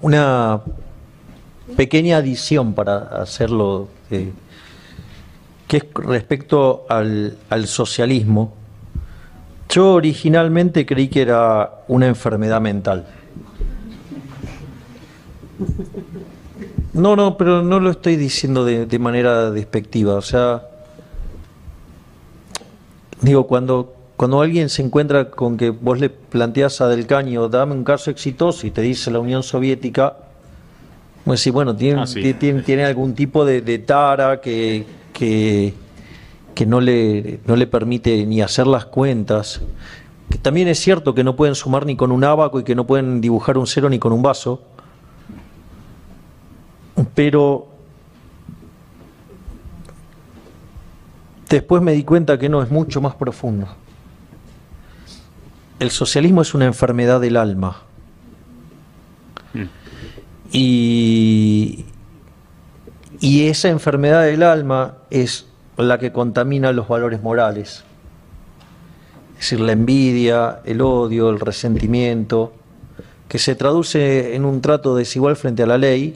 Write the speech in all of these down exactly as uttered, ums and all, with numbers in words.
una pequeña adición para hacerlo, eh, que es respecto al, al socialismo. Yo originalmente creí que era una enfermedad mental. No, no, pero no lo estoy diciendo de, de manera despectiva. O sea, digo, cuando, cuando alguien se encuentra con que vos le planteás a Del Caño, dame un caso exitoso, y te dice la Unión Soviética, pues sí, bueno, tiene, Ah, sí. tiene, tiene algún tipo de, de tara que, que, que no le, no le permite ni hacer las cuentas. Que también es cierto que no pueden sumar ni con un ábaco y que no pueden dibujar un cero ni con un vaso. Pero después me di cuenta que no, es mucho más profundo. El socialismo es una enfermedad del alma. Mm. Y, y esa enfermedad del alma es la que contamina los valores morales. Es decir, la envidia, el odio, el resentimiento, que se traduce en un trato desigual frente a la ley,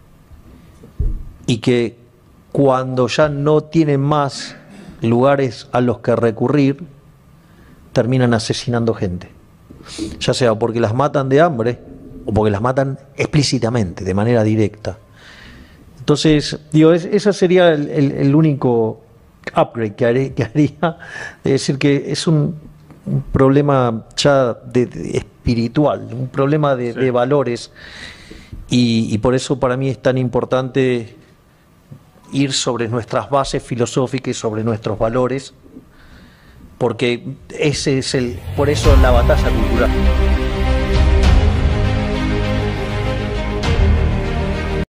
y que cuando ya no tienen más lugares a los que recurrir, terminan asesinando gente. Ya sea porque las matan de hambre o porque las matan explícitamente, de manera directa. Entonces, digo, es, ese sería el, el, el único upgrade que, haré, que haría, de decir que es un, un problema ya de, de espiritual, un problema de, sí. de valores, y, y por eso para mí es tan importante ir sobre nuestras bases filosóficas y sobre nuestros valores, porque ese es el, por eso la batalla cultural.